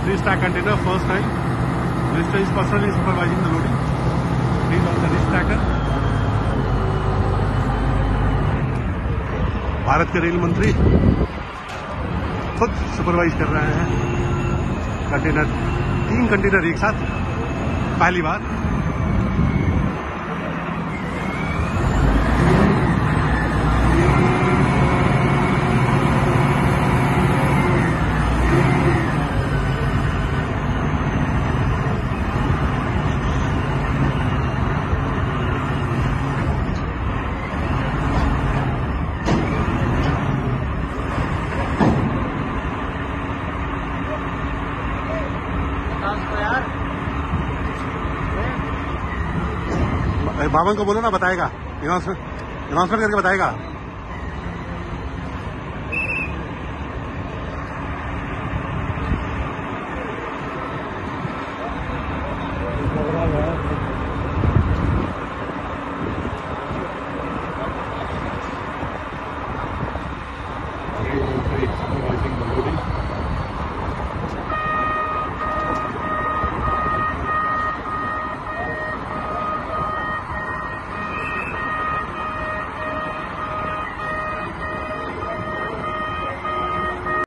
3-stack container first time. Minister is personally supervising the loading. He's on the stacker. Bharat के rail मंत्री खुद supervise कर रहे हैं कंटेनर, 3 कंटेनर एक साथ, पहली बार। बावन को बोलो ना, बताएगा, अनाउंसमेंट करके बताएगा।